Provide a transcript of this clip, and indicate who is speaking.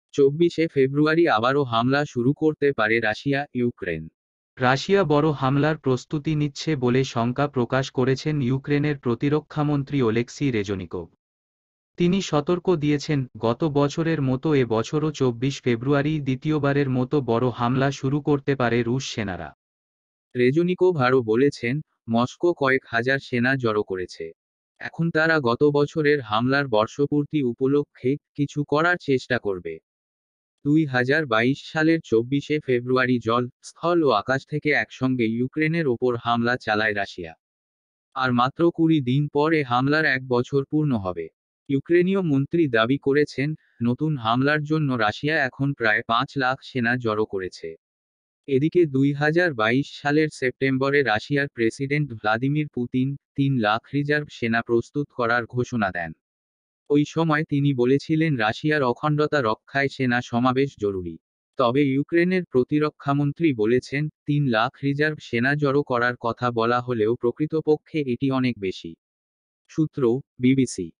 Speaker 1: 24শে ফেব্রুয়ারি আবারও হামলা শুরু করতে পারে রাশিয়া ইউক্রেন।
Speaker 2: রাশিয়া বড় হামলার প্রস্তুতি নিচ্ছে বলে শঙ্কা প্রকাশ করেছেন ইউক্রেনের প্রতিরক্ষামন্ত্রী ওলেক্সি রেজনিকোভ। তিনি সতর্ক দিয়েছেন, গত বছরের মতো এ বছরও 24 ফেব্রুয়ারি দ্বিতীয়বারের মতো বড় হামলা শুরু করতে পারে রুশ সেনারা।
Speaker 1: রেজনিকোভ আরও বলেছেন, মস্কো কয়েক হাজার সেনা জড়ো করেছে। এখন তারা গত বছরের হামলার বর্ষপূর্তি উপলক্ষে কিছু করার চেষ্টা করবে। 2022 সালের 24শে ফেব্রুয়ারি জল, স্থল ও আকাশ থেকে একসঙ্গে ইউক্রেনের ওপর হামলা চালায় রাশিয়া। আর মাত্র 20 দিন পর এ হামলার 1 বছর পূর্ণ হবে। ইউক্রেনীয় মন্ত্রী দাবি করেছেন, নতুন হামলার জন্য রাশিয়া এখন প্রায় 5 লাখ সেনা জড়ো করেছে। এদিকে 2022 সালের সেপ্টেম্বরে রাশিয়ার president Vladimir Putin 3 lakh reserve সেনা প্রস্তুত করার ঘোষণা দেন। ওই সময় তিনি বলেছিলেন রাশিয়ার অখণ্ডতা রক্ষায় সেনা সমাবেশ জরুরি। তবে ইউক্রেনের প্রতিরক্ষামন্ত্রী বলেছেন, 3 লাখ রিজার্ভ সেনা জড়ো করার কথা বলা হলেও প্রকৃতপক্ষে এটি অনেক বেশি। সূত্র, বিবিসি।